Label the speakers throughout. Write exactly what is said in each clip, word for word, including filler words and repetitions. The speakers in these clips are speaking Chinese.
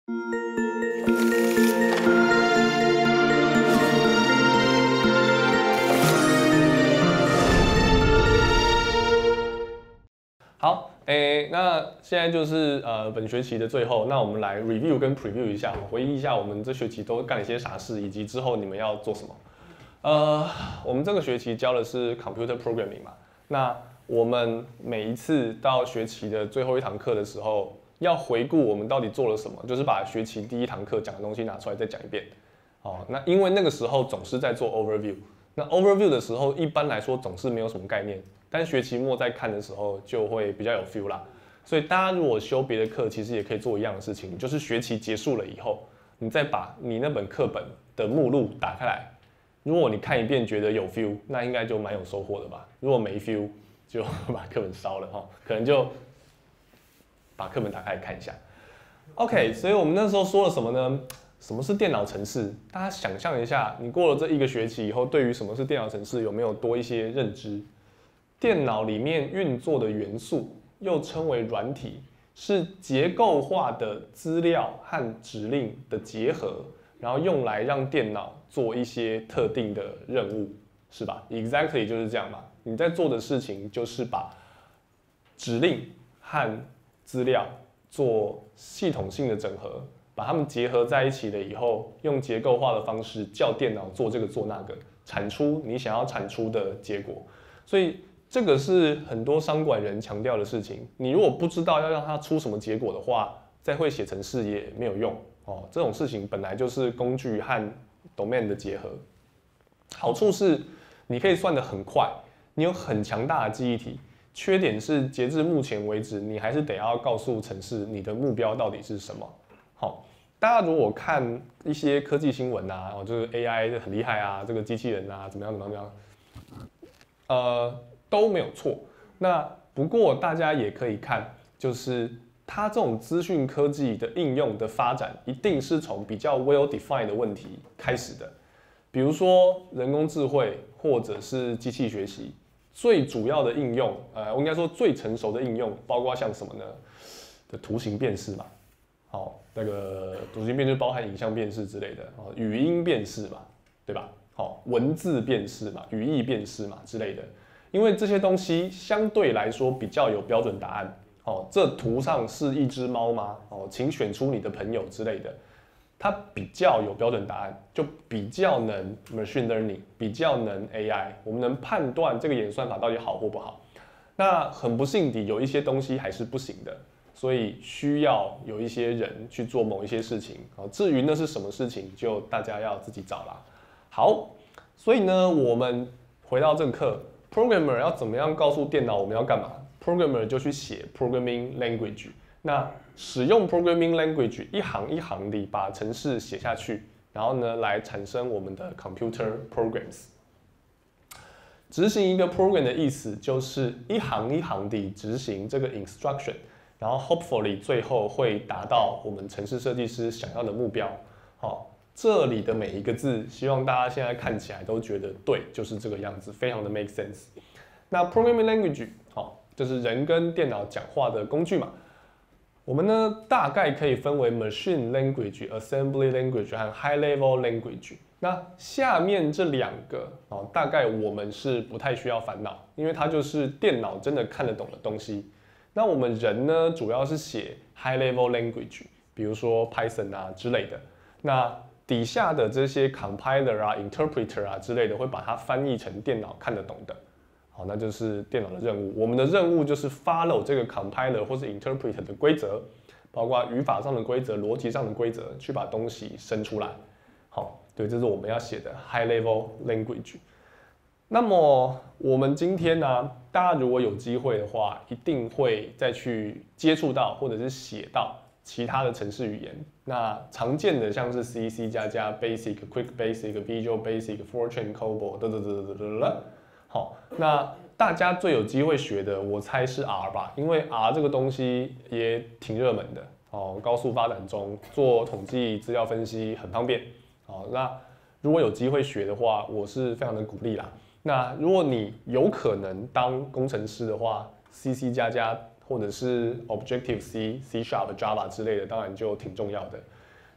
Speaker 1: 好，诶，那现在就是呃本学期的最后，那我们来 review 跟 preview 一下，回忆一下我们这学期都干了些啥事，以及之后你们要做什么。呃，我们这个学期教的是 computer programming 嘛，那我们每一次到学期的最后一堂课的时候，要回顾我们到底做了什么，就是把学期第一堂课讲的东西拿出来再讲一遍。哦，那因为那个时候总是在做 overview， 那 overview 的时候一般来说总是没有什么概念。但学期末在看的时候就会比较有 feel 啦，所以大家如果修别的课，其实也可以做一样的事情，就是学期结束了以后，你再把你那本课本的目录打开来，如果你看一遍觉得有 feel， 那应该就蛮有收获的吧。如果没 feel， 就把课本烧了哈，可能就把课本打开来看一下。OK， 所以我们那时候说了什么呢？什么是电脑程式？大家想象一下，你过了这一个学期以后，对于什么是电脑程式有没有多一些认知？电脑里面运作的元素，又称为软体，是结构化的资料和指令的结合，然后用来让电脑做一些特定的任务，是吧 ？Exactly 就是这样嘛。你在做的事情就是把指令和资料做系统性的整合，把它们结合在一起了以后，用结构化的方式叫电脑做这个做那个，产出你想要产出的结果。所以这个是很多商管人强调的事情。你如果不知道要让它出什么结果的话，再会写程式也没有用哦。这种事情本来就是工具和 domain 的结合。好处是你可以算得很快，你有很强大的记忆体。缺点是截至目前为止，你还是得要告诉程式你的目标到底是什么。好，大家如果看一些科技新闻啊，哦，就是 A I 很厉害啊，这个机器人啊，怎么样怎么样怎么样，呃。都没有错。那不过大家也可以看，就是它这种资讯科技的应用的发展，一定是从比较 well defined 的问题开始的。比如说人工智慧或者是机器学习，最主要的应用，呃，我应该说最成熟的应用，包括像什么呢？的图形辨识嘛，好，那个图形辨识包含影像辨识之类的，哦，语音辨识嘛，对吧？好，文字辨识嘛，语义辨识嘛之类的。因为这些东西相对来说比较有标准答案，哦，这图上是一只猫吗？哦，请选出你的朋友之类的，它比较有标准答案，就比较能 machine learning， 比较能 A I， 我们能判断这个演算法到底好或不好。那很不幸地，有一些东西还是不行的，所以需要有一些人去做某一些事情。哦，至于那是什么事情，就大家要自己找啦。好，所以呢，我们回到这个课。Programmer 要怎么样告诉电脑我们要干嘛 ？Programmer 就去写 programming language。那使用 programming language 一行一行地把程式写下去，然后呢来产生我们的 computer programs。执行一个 program 的意思就是一行一行地执行这个 instruction， 然后 hopefully 最后会达到我们程式设计师想要的目标。好。这里的每一个字，希望大家现在看起来都觉得对，就是这个样子，非常的 make sense。那 programming language 好，就是人跟电脑讲话的工具嘛。我们呢大概可以分为 machine language、assembly language 和 high level language。那下面这两个哦，大概我们是不太需要烦恼，因为它就是电脑真的看得懂的东西。那我们人呢，主要是写 high level language， 比如说 Python 啊之类的。那底下的这些 compiler 啊、interpreter 啊之类的，会把它翻译成电脑看得懂的。好，那就是电脑的任务。我们的任务就是 follow 这个 compiler 或是 interpreter 的规则，包括语法上的规则、逻辑上的规则，去把东西生出来。好，对，这是我们要写的 high level language。那么我们今天呢、啊，大家如果有机会的话，一定会再去接触到或者是写到其他的程式语言。那常见的像是 C、C 加加、Basic、Quick Basic、Visual Basic、Fortran、COBOL 等等等等等等。好，那大家最有机会学的，我猜是 R 吧，因为 R 这个东西也挺热门的哦，高速发展中，做统计资料分析很方便。好，那如果有机会学的话，我是非常的鼓励啦。那如果你有可能当工程师的话 ，C、C 加加或者是 Objective C、C Sharp、Java 之类的，当然就挺重要的。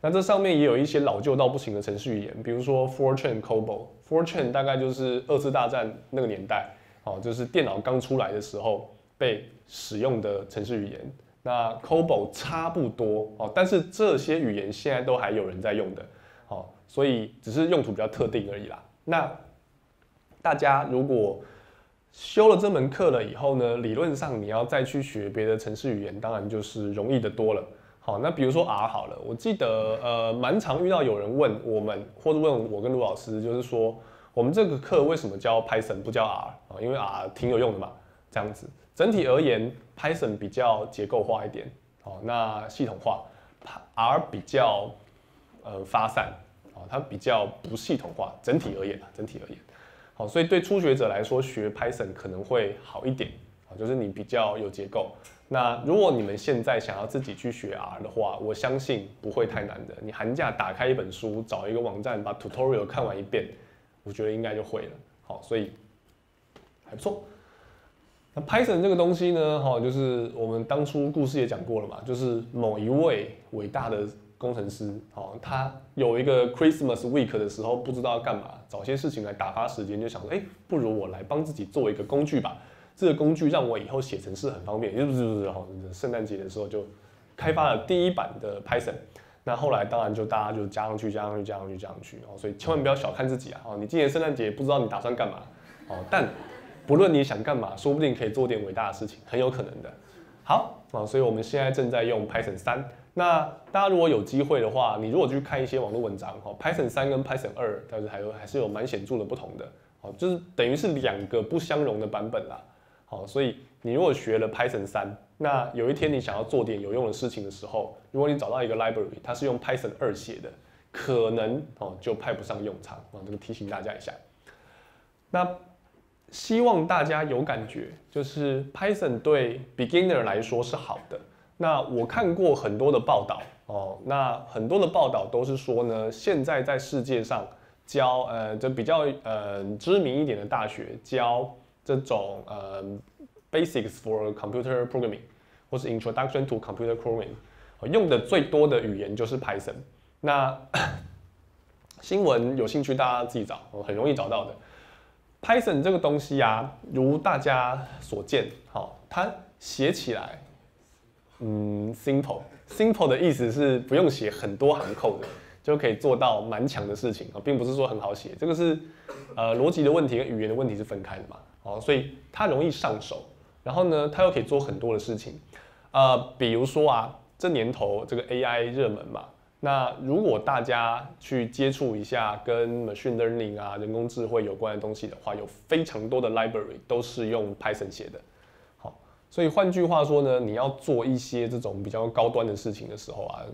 Speaker 1: 那这上面也有一些老旧到不行的程序语言，比如说 Fortran COBOL。Fortran 大概就是二次大战那个年代，哦，就是电脑刚出来的时候被使用的程式语言。那 COBOL 差不多，哦，但是这些语言现在都还有人在用的，哦，所以只是用途比较特定而已啦。那大家如果修了这门课了以后呢，理论上你要再去学别的程式语言，当然就是容易的多了。好，那比如说 R 好了，我记得呃蛮常遇到有人问我们，或者问我跟卢老师，就是说我们这个课为什么教 Python 不教 R 啊？因为 R 挺有用的嘛，这样子。整体而言 ，Python 比较结构化一点，好，那系统化 ，R 比较呃发散，哦，它比较不系统化。整体而言啊，整体而言，好，所以对初学者来说学 Python 可能会好一点，啊，就是你比较有结构。那如果你们现在想要自己去学 R 的话，我相信不会太难的。你寒假打开一本书，找一个网站把 tutorial 看完一遍，我觉得应该就会了。好，所以还不错。那 Python 这个东西呢，哈，就是我们当初故事也讲过了嘛，就是某一位伟大的工程师，好，他有一个 Christmas week 的时候，不知道要干嘛，找些事情来打发时间，就想说，哎，不如我来帮自己做一个工具吧。这个工具让我以后写程式很方便，就是不是哈？圣诞节的时候就开发了第一版的 Python， 那后来当然就大家就加上去、加上去、加上去、加上去哦，所以千万不要小看自己啊！哦，你今年圣诞节不知道你打算干嘛哦，但不论你想干嘛，说不定可以做点伟大的事情，很有可能的。好啊，所以我们现在正在用 Python 三。那大家如果有机会的话，你如果去看一些网络文章，哦 ，Python 三跟 Python 二，但是还有还是有蛮显著的不同的，哦，就是等于是两个不相容的版本啦。好，所以你如果学了 Python 三，那有一天你想要做点有用的事情的时候，如果你找到一个 library， 它是用 Python 二写的，可能哦就派不上用场啊，这个提醒大家一下。那希望大家有感觉，就是 Python 对 beginner 来说是好的。那我看过很多的报道哦，那很多的报道都是说呢，现在在世界上教呃这比较呃知名一点的大学教这种呃 basics for computer programming 或是 introduction to computer programming 用的最多的语言就是 Python。那新闻有兴趣大家自己找，很容易找到的。Python 这个东西啊，如大家所见，好，它写起来，嗯 ，simple，simple 的意思是不用写很多行code的，就可以做到蛮强的事情啊，并不是说很好写，这个是呃逻辑的问题跟语言的问题是分开的嘛，哦，所以它容易上手，然后呢，它又可以做很多的事情，呃，比如说啊，这年头这个 A I 热门嘛。那如果大家去接触一下跟 machine learning 啊、人工智慧有关的东西的话，有非常多的 library 都是用 Python 写的。好，所以换句话说呢，你要做一些这种比较高端的事情的时候啊，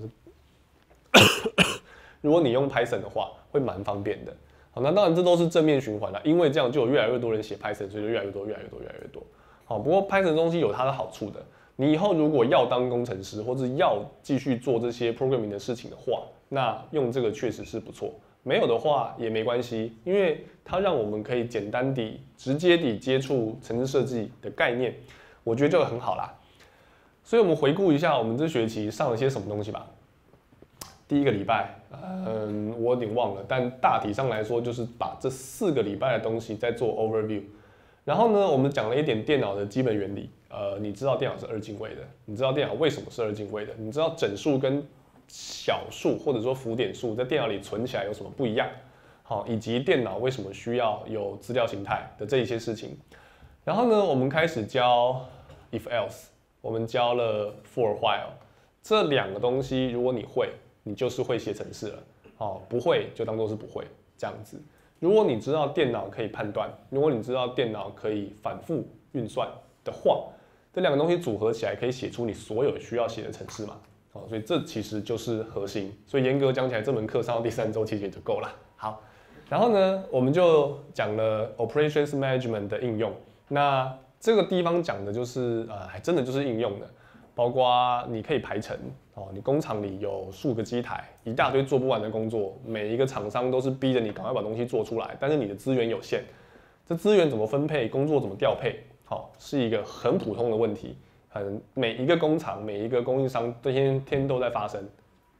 Speaker 1: 如果你用 Python 的话，会蛮方便的。好，那当然这都是正面循环啦，因为这样就有越来越多人写 Python， 所以就越来越多、越来越多、越来越多。好，不过 Python 东西有它的好处的。你以后如果要当工程师，或者要继续做这些 programming 的事情的话，那用这个确实是不错。没有的话也没关系，因为它让我们可以简单地、直接地接触程式设计的概念，我觉得就很好啦。所以我们回顾一下我们这学期上了些什么东西吧。第一个礼拜，嗯，我有点忘了，但大体上来说就是把这四个礼拜的东西再做 overview。然后呢，我们讲了一点电脑的基本原理。呃，你知道电脑是二进位的，你知道电脑为什么是二进位的，你知道整数跟小数或者说浮点数在电脑里存起来有什么不一样，好，以及电脑为什么需要有资料形态的这一些事情。然后呢，我们开始教 if else， 我们教了 for while， 这两个东西如果你会，你就是会写程式了，好，不会就当做是不会这样子。如果你知道电脑可以判断，如果你知道电脑可以反复运算的话，这两个东西组合起来，可以写出你所有需要写的程式嘛？好，所以这其实就是核心。所以严格讲起来，这门课上到第三周其实也就够了。好，然后呢，我们就讲了 operations management 的应用。那这个地方讲的就是呃，还真的就是应用的，包括你可以排程哦，你工厂里有数个机台，一大堆做不完的工作，每一个厂商都是逼着你赶快把东西做出来，但是你的资源有限，这资源怎么分配，工作怎么调配？好，是一个很普通的问题，很每一个工厂、每一个供应商天天都在发生。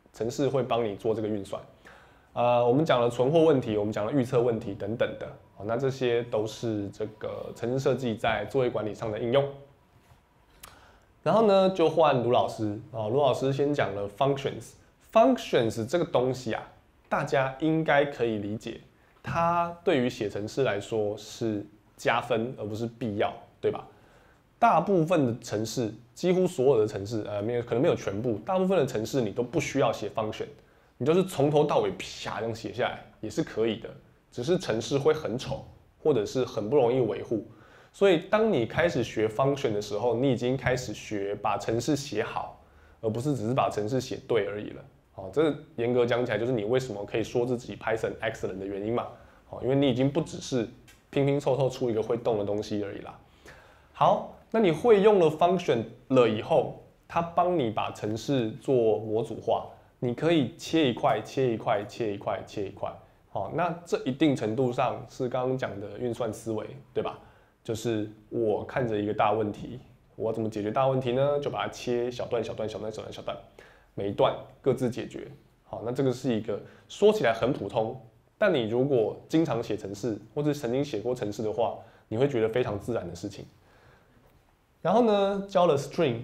Speaker 1: 程式会帮你做这个运算。呃，我们讲了存货问题，我们讲了预测问题等等的，哦，那这些都是这个程式设计在作业管理上的应用。然后呢，就换卢老师啊，卢老师先讲了 functions。functions 这个东西啊，大家应该可以理解，它对于写程式来说是加分，而不是必要，对吧？大部分的程式，几乎所有的程式，呃，没有可能没有全部，大部分的程式你都不需要写 function， 你就是从头到尾啪这样写下来也是可以的，只是程式会很丑，或者是很不容易维护。所以当你开始学 function 的时候，你已经开始学把程式写好，而不是只是把程式写对而已了。好，这严格讲起来就是你为什么可以说自己 Python excellent 的原因嘛。好，因为你已经不只是拼拼凑凑出一个会动的东西而已啦。好，那你会用了 function 了以后，它帮你把程式做模组化，你可以切一块、切一块、切一块、切一块。好，那这一定程度上是刚刚讲的运算思维，对吧？就是我看着一个大问题，我要怎么解决大问题呢？就把它切小段、小段、小段、小段、小段，每一段各自解决。好，那这个是一个说起来很普通，但你如果经常写程式，或者曾经写过程式的话，你会觉得非常自然的事情。然后呢，教了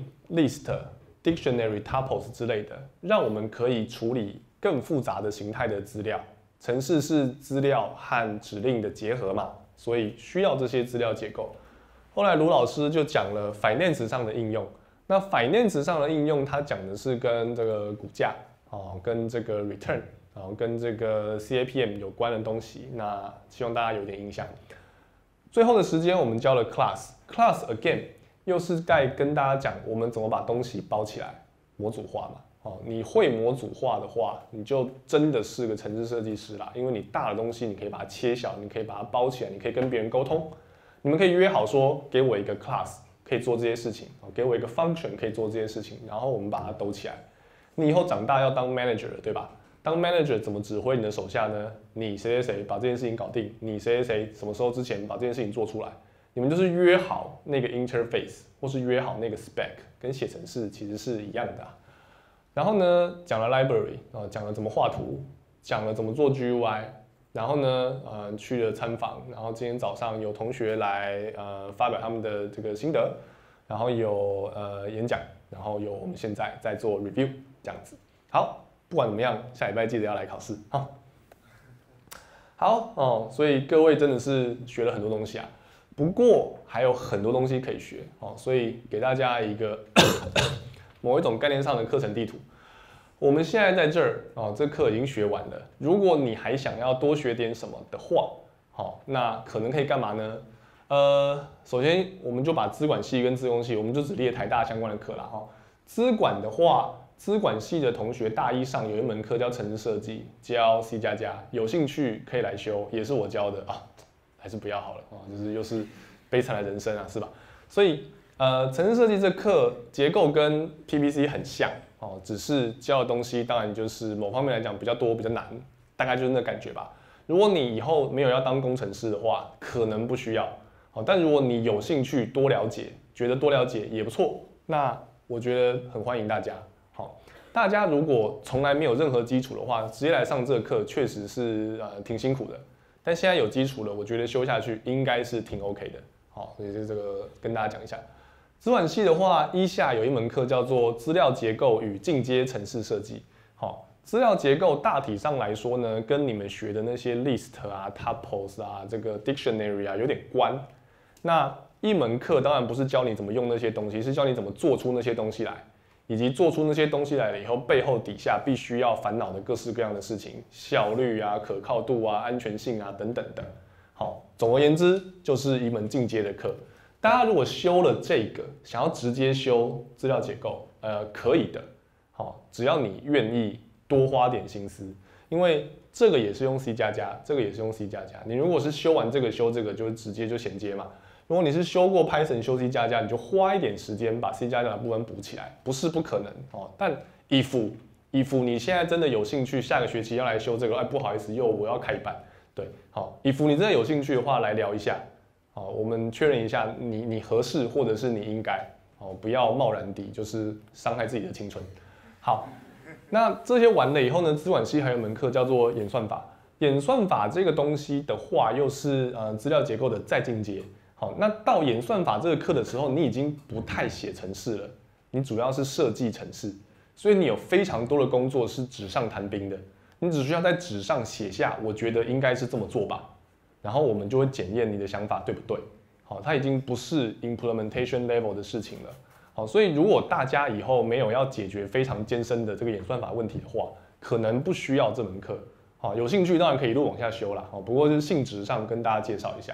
Speaker 1: string、list、dictionary、tuples 之类的，让我们可以处理更复杂的形态的资料。程式是资料和指令的结合嘛，所以需要这些资料结构。后来卢老师就讲了 finance 上的应用。那 finance 上的应用，他讲的是跟这个股价哦，跟这个 return， 然后跟这个 C A P M 有关的东西。那希望大家有点印象。最后的时间，我们教了 class，class again 又是在跟大家讲我们怎么把东西包起来，模组化嘛。哦，你会模组化的话，你就真的是个程式设计师啦。因为你大的东西，你可以把它切小，你可以把它包起来，你可以跟别人沟通。你们可以约好说，给我一个 class 可以做这些事情，给我一个 function 可以做这些事情，然后我们把它兜起来。你以后长大要当 manager 了，对吧？当 manager 怎么指挥你的手下呢？你谁谁谁把这件事情搞定，你谁谁谁什么时候之前把这件事情做出来？你们就是约好那个 interface， 或是约好那个 spec， 跟写程式其实是一样的啊。然后呢，讲了 library， 啊，讲了怎么画图，讲了怎么做 G U I， 然后呢，呃，去了参访，然后今天早上有同学来呃发表他们的这个心得，然后有呃演讲，然后有我们现在在做 review 这样子。好，不管怎么样，下礼拜记得要来考试，好。好哦，所以各位真的是学了很多东西啊，不过还有很多东西可以学哦，所以给大家一个某一种概念上的课程地图。我们现在在这儿哦，这课已经学完了。如果你还想要多学点什么的话，好，那可能可以干嘛呢？呃，首先我们就把资管系跟资工系，我们就只列台大相关的课啦哈。资管的话，资管系的同学大一上有一门课叫程式设计，教 C 加加，有兴趣可以来修，也是我教的啊，还是不要好了啊，就是又是悲惨的人生啊，是吧？所以呃，程式设计这课结构跟 P P C 很像哦，只是教的东西当然就是某方面来讲比较多比较难，大概就是那感觉吧。如果你以后没有要当工程师的话，可能不需要。好，但如果你有兴趣多了解，觉得多了解也不错，那我觉得很欢迎大家。好，大家如果从来没有任何基础的话，直接来上这个课确实是呃挺辛苦的。但现在有基础了，我觉得修下去应该是挺 OK 的。好，所以就这个跟大家讲一下。资管系的话，一下有一门课叫做资料结构与进阶程式设计。好，资料结构大体上来说呢，跟你们学的那些 list 啊、tuples 啊、这个 dictionary 啊有点关。那一门课当然不是教你怎么用那些东西，是教你怎么做出那些东西来，以及做出那些东西来了以后，背后底下必须要烦恼的各式各样的事情，效率啊、可靠度啊、安全性啊等等的。好，总而言之，就是一门进阶的课。大家如果修了这个，想要直接修资料结构，呃，可以的。好，只要你愿意多花点心思，因为这个也是用 C 加加，这个也是用 C 加加。你如果是修完这个修这个，就直接就衔接嘛。如果你是修过 Python 修 C 加加，你就花一点时间把 C 加加的部分补起来，不是不可能哦。但 if if 你现在真的有兴趣，下个学期要来修这个，哎，不好意思，又我要开班。对，好 ，if 你真的有兴趣的话，来聊一下。好，我们确认一下你你合适，或者是你应该，哦，不要贸然地就是伤害自己的青春。好， 那这些完了以后呢，资管系还有一门课叫做演算法。演算法这个东西的话，又是呃资料结构的再进阶。好，那到演算法这个课的时候，你已经不太写程式了，你主要是设计程式，所以你有非常多的工作是纸上谈兵的，你只需要在纸上写下，我觉得应该是这么做吧，然后我们就会检验你的想法对不对。好，它已经不是 implementation level 的事情了。好，所以如果大家以后没有要解决非常艰深的这个演算法问题的话，可能不需要这门课。好，有兴趣当然可以一路往下修啦。好，不过就是性质上跟大家介绍一下。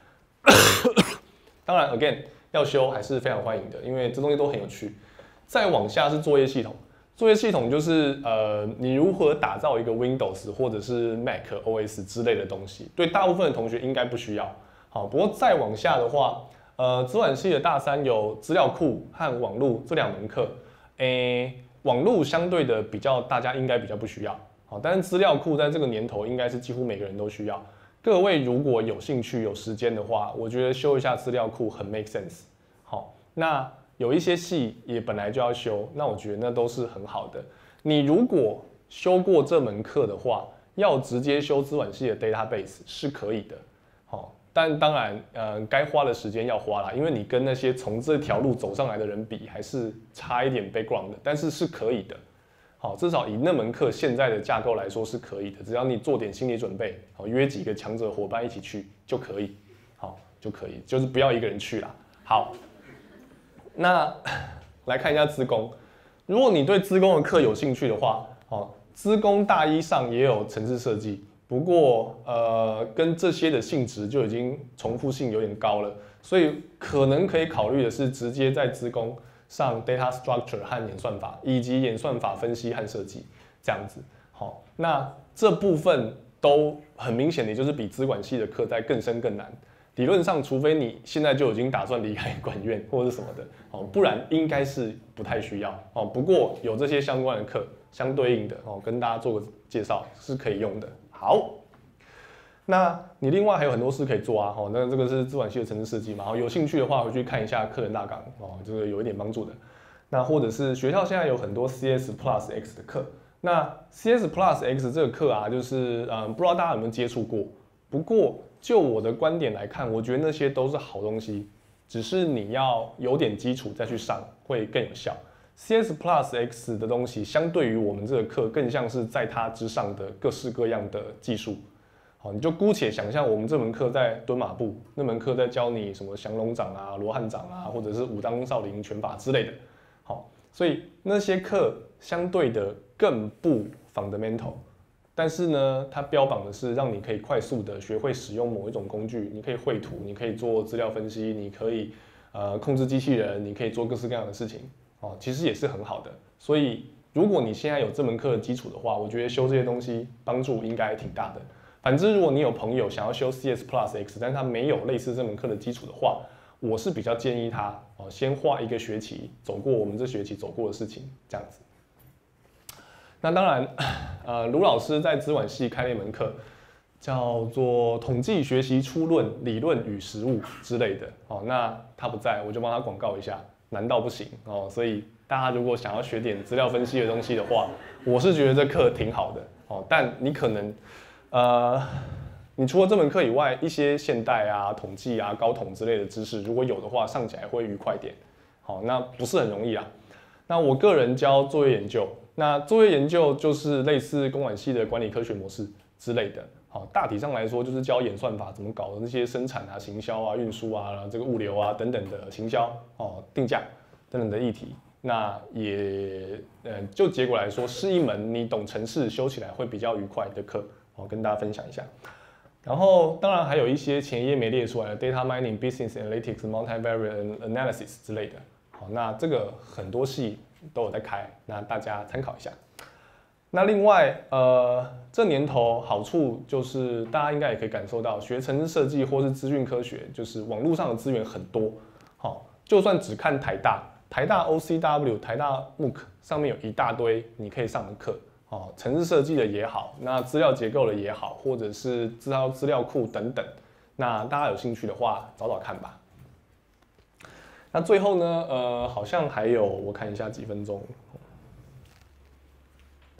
Speaker 1: 当然 ，again 要修还是非常欢迎的，因为这东西都很有趣。再往下是作业系统，作业系统就是呃你如何打造一个 Windows 或者是 Mac O S 之类的东西，对大部分的同学应该不需要。好，不过再往下的话，呃，资管系的大三有资料库和网络这两门课，诶，网络相对的比较大家应该比较不需要。好，但是资料库在这个年头应该是几乎每个人都需要。各位如果有兴趣、有时间的话，我觉得修一下资料库很 make sense。好，那有一些系也本来就要修，那我觉得那都是很好的。你如果修过这门课的话，要直接修资管系的 database 是可以的。好，但当然，呃，该花的时间要花啦，因为你跟那些从这条路走上来的人比，还是差一点 background 的，但是是可以的。好，至少以那门课现在的架构来说是可以的，只要你做点心理准备，好，约几个强者伙伴一起去就可以，好，就可以，就是不要一个人去啦。好，那来看一下资工，如果你对资工的课有兴趣的话，好，资工大一上也有程式设计，不过呃跟这些的性质就已经重复性有点高了，所以可能可以考虑的是直接在资工上 data structure 和演算法，以及演算法分析和设计这样子。好，那这部分都很明显的就是比资管系的课在更深更难。理论上，除非你现在就已经打算离开管院或者是什么的，哦，不然应该是不太需要哦。不过有这些相关的课，相对应的哦，跟大家做个介绍是可以用的。好。那你另外还有很多事可以做啊，哦，那这个是资管系的程式设计嘛，有兴趣的话回去看一下课程大纲哦，这个有一点帮助的。那或者是学校现在有很多 C S Plus X 的课，那 C S Plus X 这个课啊，就是嗯，不知道大家有没有接触过？不过就我的观点来看，我觉得那些都是好东西，只是你要有点基础再去上会更有效。C S Plus X 的东西相对于我们这个课，更像是在它之上的各式各样的技术。好，你就姑且想象我们这门课在蹲马步，那门课在教你什么降龙掌啊、罗汉掌啊，或者是武当少林拳法之类的。好，所以那些课相对的更不 fundamental， 但是呢，它标榜的是让你可以快速的学会使用某一种工具，你可以绘图，你可以做资料分析，你可以呃控制机器人，你可以做各式各样的事情。哦，其实也是很好的。所以如果你现在有这门课的基础的话，我觉得修这些东西帮助应该挺大的。反之，如果你有朋友想要修 C S Plus X， 但是他没有类似这门课的基础的话，我是比较建议他哦，先花一个学期走过我们这学期走过的事情，这样子。那当然，呃，卢老师在资管系开了一门课，叫做统计学习初论、理论与实务之类的。哦，那他不在，我就帮他广告一下，难道不行哦？所以大家如果想要学点资料分析的东西的话，我是觉得这课挺好的哦，但你可能。呃，你除了这门课以外，一些现代啊、统计啊、高统之类的知识，如果有的话，上起来会愉快点。好，那不是很容易啦。那我个人教作业研究，那作业研究就是类似公管系的管理科学模式之类的。好，大体上来说就是教演算法怎么搞的那些生产啊、行销啊、运输啊、这个物流啊等等的行销哦、定价等等的议题。那也呃，就结果来说，是一门你懂程式修起来会比较愉快的课。我跟大家分享一下，然后当然还有一些前一页没列出来的 data mining、business analytics、multivariate analysis 之类的。好，那这个很多系都有在开，那大家参考一下。那另外，呃，这年头好处就是大家应该也可以感受到，学程式设计或是资讯科学，就是网络上的资源很多。好，就算只看台大，台大 O C W、台大 M O O C 上面有一大堆你可以上的课。哦，程式设计的也好，那资料结构的也好，或者是资料资料库等等，那大家有兴趣的话，找找看吧。那最后呢，呃，好像还有，我看一下几分钟。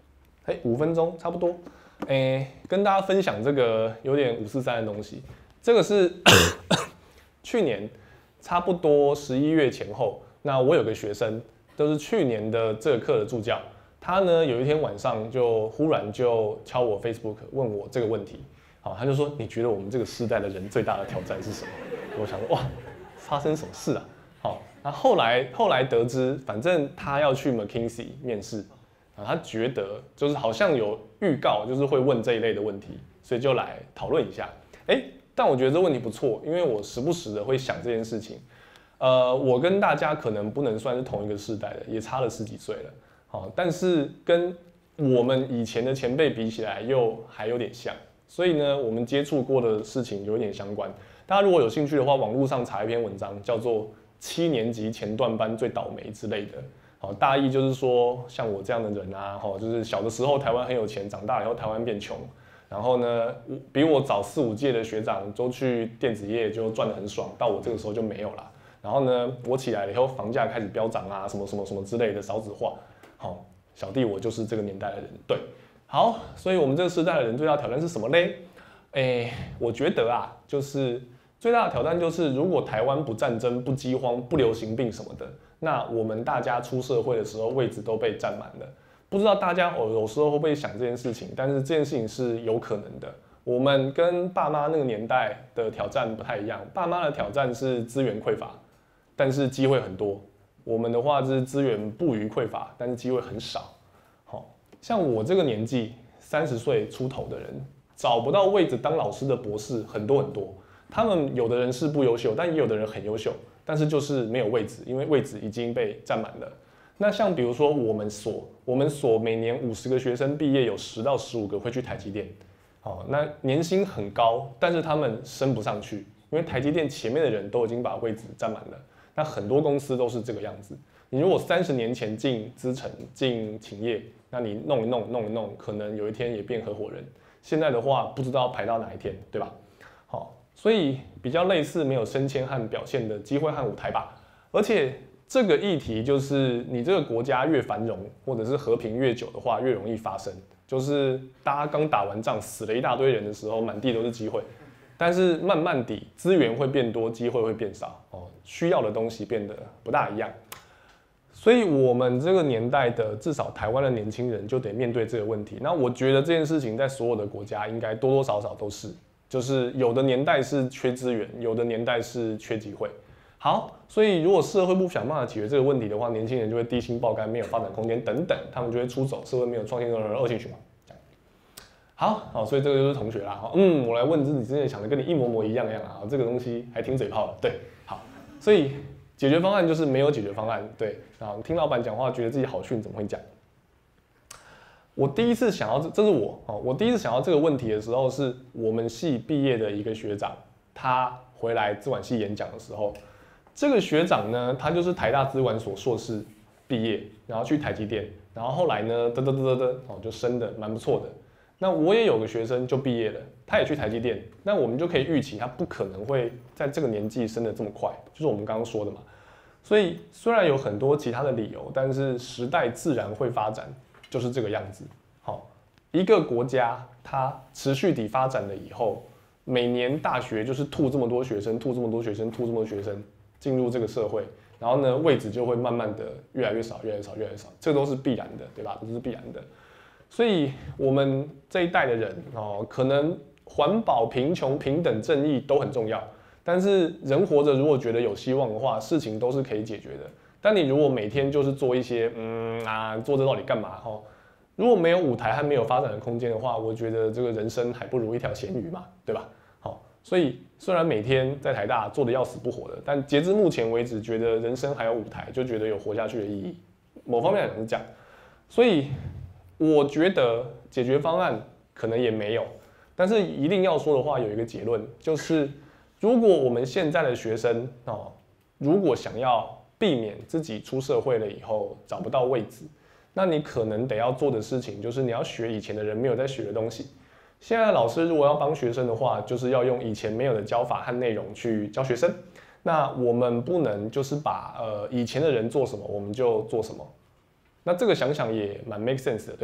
Speaker 1: 哎，五分钟差不多。哎，跟大家分享这个有点五四三的东西。这个是去年差不多十一月前后，那我有个学生，都是去年的这个课的助教，他呢有一天晚上就忽然就敲我 Facebook 问我这个问题。好，他就说你觉得我们这个世代的人最大的挑战是什么？我想说哇，发生什么事啊？好，那后来后来得知，反正他要去 McKinsey 面试。啊，他觉得就是好像有预告，就是会问这一类的问题，所以就来讨论一下。哎，但我觉得这问题不错，因为我时不时的会想这件事情。呃，我跟大家可能不能算是同一个世代的，也差了十几岁了。好，但是跟我们以前的前辈比起来，又还有点像。所以呢，我们接触过的事情有点相关。大家如果有兴趣的话，网络上查一篇文章，叫做“七年级前段班最倒霉”之类的。好，大意就是说，像我这样的人啊，哈，就是小的时候台湾很有钱，长大以后台湾变穷，然后呢，比我早四五届的学长都去电子业就赚得很爽，到我这个时候就没有了。然后呢，我起来了以后，房价开始飙涨啊，什么什么什么之类的少子化。好，小弟我就是这个年代的人，对。好，所以我们这个时代的人最大的挑战是什么嘞？哎，我觉得啊，就是最大的挑战就是，如果台湾不战争、不饥荒、不流行病什么的。那我们大家出社会的时候，位置都被占满了。不知道大家有有时候会不会想这件事情？但是这件事情是有可能的。我们跟爸妈那个年代的挑战不太一样，爸妈的挑战是资源匮乏，但是机会很多。我们的话是资源不予匮乏，但是机会很少。好，像我这个年纪，三十岁出头的人，找不到位置当老师的博士很多很多。他们有的人是不优秀，但也有的人很优秀。但是就是没有位置，因为位置已经被占满了。那像比如说我们所，我们所每年五十个学生毕业，有十到十五个会去台积电，哦，那年薪很高，但是他们升不上去，因为台积电前面的人都已经把位置占满了。那很多公司都是这个样子。你如果三十年前进资诚、进企业，那你弄一弄、弄一弄，可能有一天也变合伙人。现在的话，不知道排到哪一天，对吧？好。所以比较类似没有升迁和表现的机会和舞台吧，而且这个议题就是你这个国家越繁荣或者是和平越久的话，越容易发生。就是大家刚打完仗死了一大堆人的时候，满地都是机会，但是慢慢地资源会变多，机会会变少哦，需要的东西变得不大一样。所以我们这个年代的至少台湾的年轻人就得面对这个问题。那我觉得这件事情在所有的国家应该多多少少都是。就是有的年代是缺资源，有的年代是缺机会。好，所以如果社会不想办法解决这个问题的话，年轻人就会低薪爆肝，没有发展空间等等，他们就会出走，社会没有创新的恶性循环。好，好，所以这个就是同学啦。嗯，我来问自己之前想的跟你一模模一样样啊，这个东西还挺嘴炮的。对，好，所以解决方案就是没有解决方案。对，啊，听老板讲话觉得自己好逊，怎么会讲？我第一次想到这，这是我哦，我第一次想到这个问题的时候，是我们系毕业的一个学长，他回来资管系演讲的时候，这个学长呢，他就是台大资管所硕士毕业，然后去台积电，然后后来呢，嘚嘚嘚嘚嘚，哦，就升的蛮不错的。那我也有个学生就毕业了，他也去台积电，那我们就可以预期他不可能会在这个年纪升得这么快，就是我们刚刚说的嘛。所以虽然有很多其他的理由，但是时代自然会发展。就是这个样子。好，一个国家它持续地发展了以后，每年大学就是吐这么多学生，吐这么多学生，吐这么多学生进入这个社会，然后呢，位置就会慢慢的越来越少，越来越少，越来越少，这都是必然的，对吧？这是必然的。所以我们这一代的人哦，可能环保、贫穷、平等、正义都很重要，但是人活着如果觉得有希望的话，事情都是可以解决的。但你如果每天就是做一些嗯啊，做这到底干嘛？哈，如果没有舞台和没有发展的空间的话，我觉得这个人生还不如一条咸鱼嘛，对吧？好，所以虽然每天在台大做的要死不活的，但截至目前为止，觉得人生还有舞台，就觉得有活下去的意义。某方面来讲是这样，所以我觉得解决方案可能也没有，但是一定要说的话，有一个结论，就是如果我们现在的学生哦，如果想要避免自己出社会了以后找不到位置，那你可能得要做的事情就是你要学以前的人没有在学的东西。现在老师如果要帮学生的话，就是要用以前没有的教法和内容去教学生。那我们不能就是把呃以前的人做什么我们就做什么。那这个想想也蛮 make sense 的，对吧？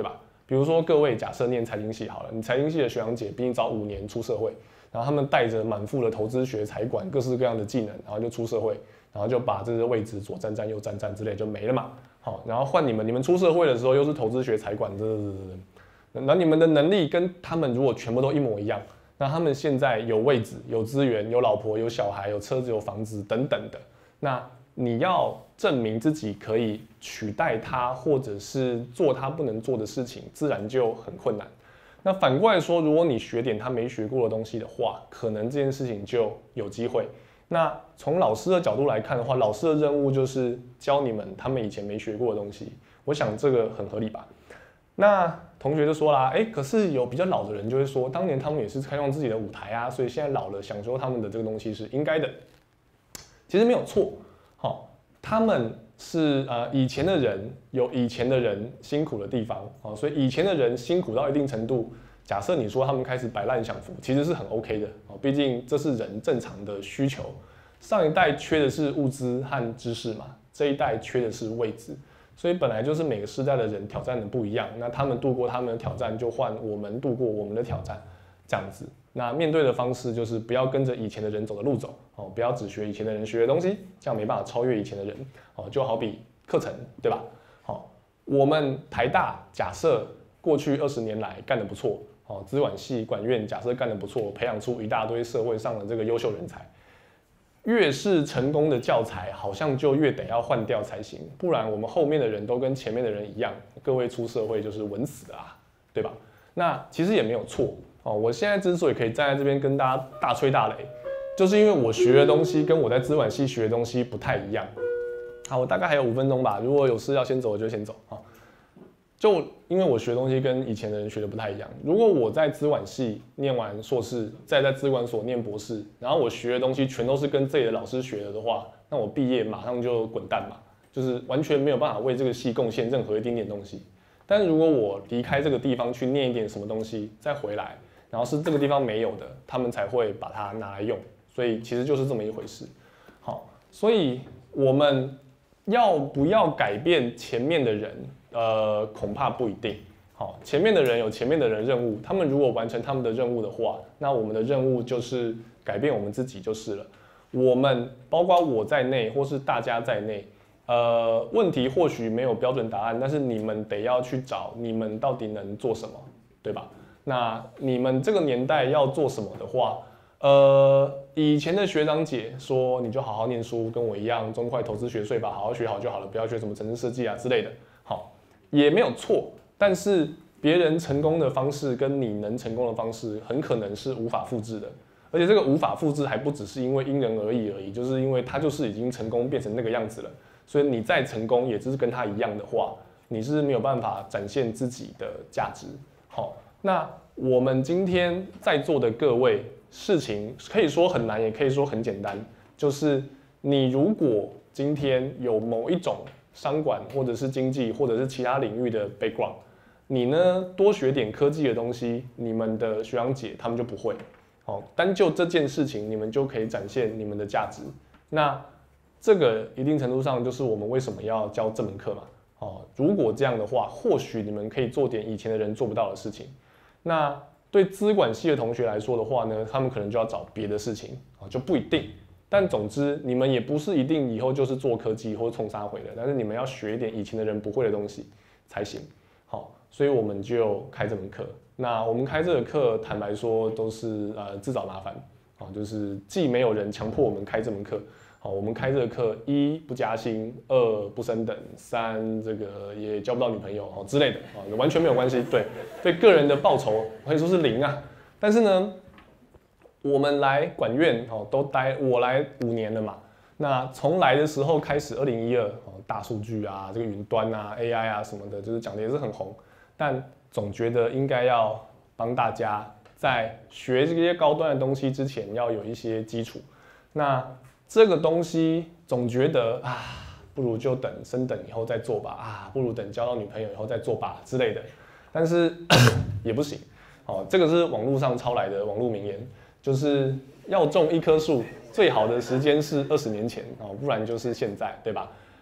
Speaker 1: 比如说各位假设念财经系好了，你财经系的学长姐比你早五年出社会，然后他们带着满腹的投资学、财管各式各样的技能，然后就出社会，然后就把这个位置左站站右站站之类就没了嘛。好，然后换你们，你们出社会的时候又是投资学、财管，那你们的能力跟他们如果全部都一模一样，那他们现在有位置、有资源、有老婆、有小孩、有车子、有房子等等的，那你要证明自己可以取代他，或者是做他不能做的事情，自然就很困难。那反过来说，如果你学点他没学过的东西的话，可能这件事情就有机会。那从老师的角度来看的话，老师的任务就是教你们他们以前没学过的东西，我想这个很合理吧。那同学就说啦，哎，可是有比较老的人就会说，当年他们也是开创自己的舞台啊，所以现在老了想说他们的这个东西是应该的。其实没有错，好，他们是呃以前的人有以前的人辛苦的地方，好，所以以前的人辛苦到一定程度。假设你说他们开始摆烂享福，其实是很 OK 的哦，毕竟这是人正常的需求。上一代缺的是物资和知识嘛，这一代缺的是位置，所以本来就是每个世代的人挑战的不一样。那他们度过他们的挑战，就换我们度过我们的挑战，这样子。那面对的方式就是不要跟着以前的人走的路走哦，不要只学以前的人学的东西，这样没办法超越以前的人哦。就好比课程，对吧？好，我们台大假设过去二十年来干得不错。哦，资管系、管院假设干得不错，培养出一大堆社会上的这个优秀人才，越是成功的教材，好像就越得要换掉才行，不然我们后面的人都跟前面的人一样，各位出社会就是稳死啊，对吧？那其实也没有错哦。我现在之所以可以站在这边跟大家大吹大擂，就是因为我学的东西跟我在资管系学的东西不太一样。好，我大概还有五分钟吧，如果有事要先走，我就先走啊。就因为我学的东西跟以前的人学的不太一样，如果我在资管系念完硕士，再在资管所念博士，然后我学的东西全都是跟这里的老师学的的话，那我毕业马上就滚蛋嘛，就是完全没有办法为这个系贡献任何一丁点东西。但如果我离开这个地方去念一点什么东西，再回来，然后是这个地方没有的，他们才会把它拿来用，所以其实就是这么一回事。好，所以我们要不要改变前面的人？呃，恐怕不一定。好，前面的人有前面的人任务，他们如果完成他们的任务的话，那我们的任务就是改变我们自己就是了。我们包括我在内，或是大家在内，呃，问题或许没有标准答案，但是你们得要去找你们到底能做什么，对吧？那你们这个年代要做什么的话，呃，以前的学长姐说，你就好好念书，跟我一样，中快投资学税吧，好好学好就好了，不要学什么城市设计啊之类的。好。也没有错，但是别人成功的方式跟你能成功的方式，很可能是无法复制的。而且这个无法复制还不只是因为因人而异而已，就是因为他就是已经成功变成那个样子了，所以你再成功，也只是跟他一样的话，你是没有办法展现自己的价值。好，那我们今天在座的各位，事情可以说很难，也可以说很简单，就是你如果今天有某一种商管或者是经济或者是其他领域的 background， 你呢多学点科技的东西，你们的学长姐他们就不会。好，单就这件事情，你们就可以展现你们的价值。那这个一定程度上就是我们为什么要教这门课嘛。哦，如果这样的话，或许你们可以做点以前的人做不到的事情。那对资管系的同学来说的话呢，他们可能就要找别的事情啊，就不一定。但总之，你们也不是一定以后就是做科技或者冲沙回的，但是你们要学一点以前的人不会的东西才行。好，所以我们就开这门课。那我们开这个课，坦白说都是呃自找麻烦啊，就是既没有人强迫我们开这门课，好，我们开这个课，一不加薪，二不升等，三这个也交不到女朋友哦之类的啊，完全没有关系。对，对个人的报酬可以说是零啊。但是呢，我们来管院哦，都待我来五年了嘛。那从来的时候开始，二零一二哦，大数据啊，这个云端啊 ，A I 啊什么的，就是讲的也是很红。但总觉得应该要帮大家在学这些高端的东西之前，要有一些基础。那这个东西总觉得啊，不如就等升等以后再做吧，啊，不如等交到女朋友以后再做吧之类的。但是也不行，哦，这个是网络上抄来的网络名言。就是要种一棵树，最好的时间是二十年前哦，不然就是现在，对吧？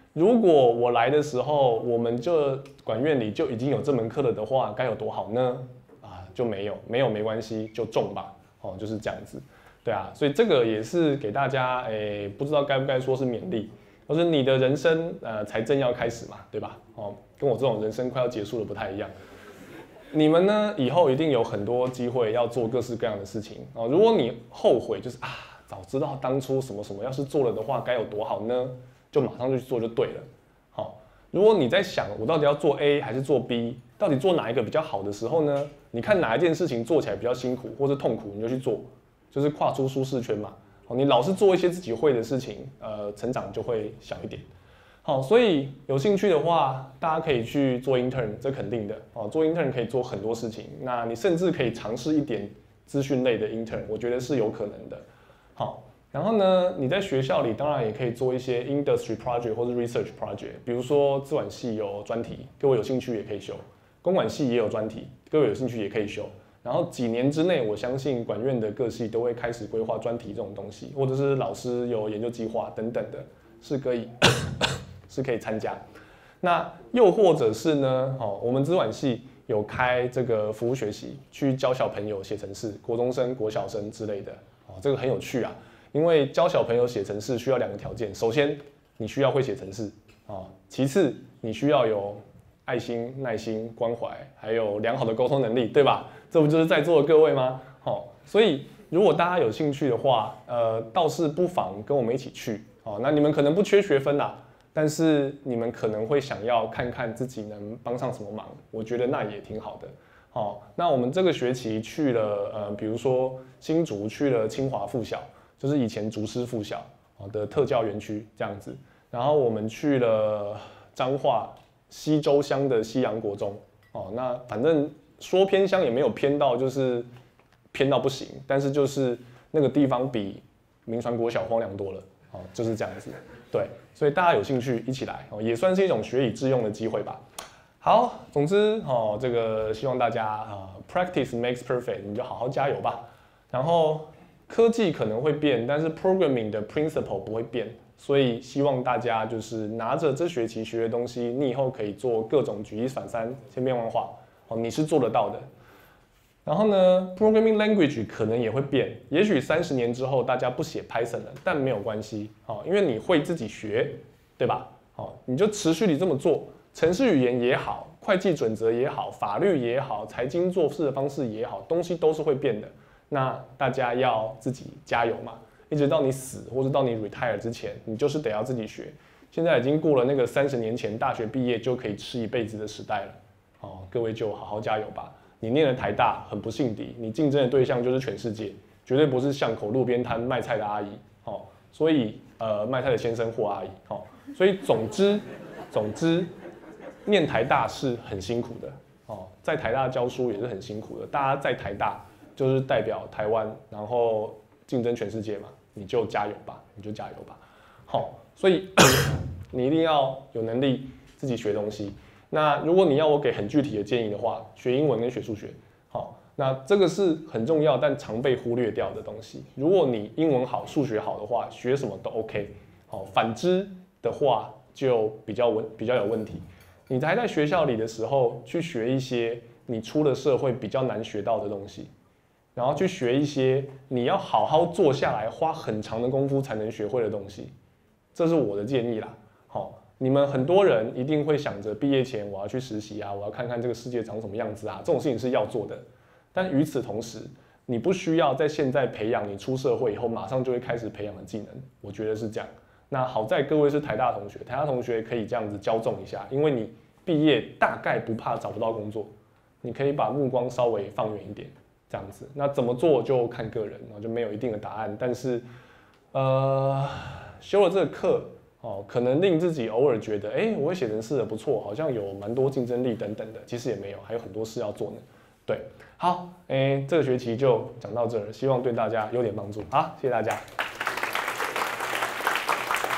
Speaker 1: 如果我来的时候，我们就管院里就已经有这门课了的话，该有多好呢？啊，就没有，没有没关系，就中吧，哦，就是这样子，对啊，所以这个也是给大家，诶，不知道该不该说是勉励，或是你的人生，呃，才正要开始嘛，对吧？哦，跟我这种人生快要结束了不太一样。你们呢，以后一定有很多机会要做各式各样的事情哦。如果你后悔，就是啊，早知道当初什么什么，要是做了的话，该有多好呢？就马上就去做就对了。好，如果你在想我到底要做 A 还是做 B， 到底做哪一个比较好的时候呢？你看哪一件事情做起来比较辛苦或是痛苦，你就去做，就是跨出舒适圈嘛。哦，你老是做一些自己会的事情，呃，成长就会小一点。好，所以有兴趣的话，大家可以去做 intern， 这肯定的哦。做 intern 可以做很多事情，那你甚至可以尝试一点资讯类的 intern， 我觉得是有可能的。好，然后呢，你在学校里当然也可以做一些 industry project 或是 research project， 比如说资管系有专题，各位有兴趣也可以修；公管系也有专题，各位有兴趣也可以修。然后几年之内，我相信管院的各系都会开始规划专题这种东西，或者是老师有研究计划等等的，是可以。是可以参加，那又或者是呢？哦，我们资管系有开这个服务学习，去教小朋友写程式，国中生、国小生之类的。哦，这个很有趣啊，因为教小朋友写程式需要两个条件：首先，你需要会写程式啊；其次，你需要有爱心、耐心、关怀，还有良好的沟通能力，对吧？这不就是在座的各位吗？好，所以如果大家有兴趣的话，呃，倒是不妨跟我们一起去。哦，那你们可能不缺学分啦。但是你们可能会想要看看自己能帮上什么忙，我觉得那也挺好的。好，那我们这个学期去了，呃，比如说新竹去了清华附小，就是以前竹师附小的特教园区这样子。然后我们去了彰化西周乡的西洋国中，哦，那反正说偏乡也没有偏到就是偏到不行，但是就是那个地方比民传国小荒凉多了，哦，就是这样子。对，所以大家有兴趣一起来哦，也算是一种学以致用的机会吧。好，总之哦，这个希望大家啊、呃、，practice makes perfect， 你就好好加油吧。然后科技可能会变，但是 programming 的 principle 不会变，所以希望大家就是拿着这学期学的东西，你以后可以做各种举一反三、千变万化哦，你是做得到的。然后呢 ，programming language 可能也会变，也许三十年之后大家不写 Python 了，但没有关系，好，因为你会自己学，对吧？好，你就持续地这么做，程式语言也好，会计准则也好，法律也好，财经做事的方式也好，东西都是会变的。那大家要自己加油嘛，一直到你死或者到你 retire 之前，你就是得要自己学。现在已经过了那个三十年前大学毕业就可以吃一辈子的时代了，好，各位就好好加油吧。你念了台大，很不幸地，你竞争的对象就是全世界，绝对不是巷口路边摊卖菜的阿姨，哦，所以呃卖菜的先生或阿姨，哦，所以总之，总之，念台大是很辛苦的，哦，在台大教书也是很辛苦的，大家在台大就是代表台湾，然后竞争全世界嘛，你就加油吧，你就加油吧，好，所以你一定要有能力自己学东西。那如果你要我给很具体的建议的话，学英文跟学数学，好，那这个是很重要但常被忽略掉的东西。如果你英文好、数学好的话，学什么都 OK， 好，反之的话就比较问比较有问题。你还在学校里的时候去学一些你出了社会比较难学到的东西，然后去学一些你要好好坐下来花很长的功夫才能学会的东西，这是我的建议啦，好。你们很多人一定会想着毕业前我要去实习啊，我要看看这个世界长什么样子啊，这种事情是要做的。但与此同时，你不需要在现在培养你出社会以后马上就会开始培养的技能，我觉得是这样。那好在各位是台大同学，台大同学可以这样子骄纵一下，因为你毕业大概不怕找不到工作，你可以把目光稍微放远一点，这样子。那怎么做就看个人，就没有一定的答案。但是，呃，修了这个课。哦，可能令自己偶尔觉得，哎、欸，我会写程式的不错，好像有蛮多竞争力等等的，其实也没有，还有很多事要做呢。对，好，哎、欸，这个学期就讲到这儿，希望对大家有点帮助。好，谢谢大家。